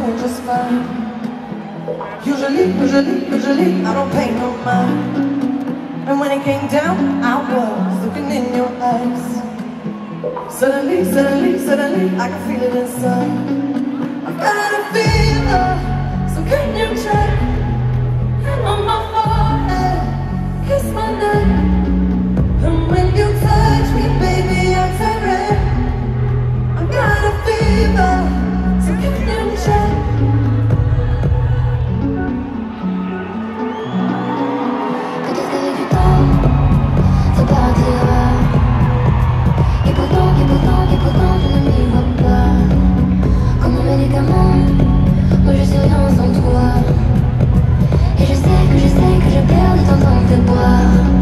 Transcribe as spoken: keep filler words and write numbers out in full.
doing just fine. Usually, usually, usually I don't pay no mind. And when it came down, I was looking in your eyes. Suddenly, suddenly, suddenly I can feel it inside. I've got a fever, so can you check? Hand on my forehead, kiss my neck. And when you touch me, baby, I turn red. I've got a fever, so can you check? Peut-être qu'avec du temps, ça partira. Et pourtant, et pourtant, et pourtant, je ne m'y vois pas. Comme un médicament, moi je suis rien sans toi. Et je sais que je sais que je perds de temps dans tes bras.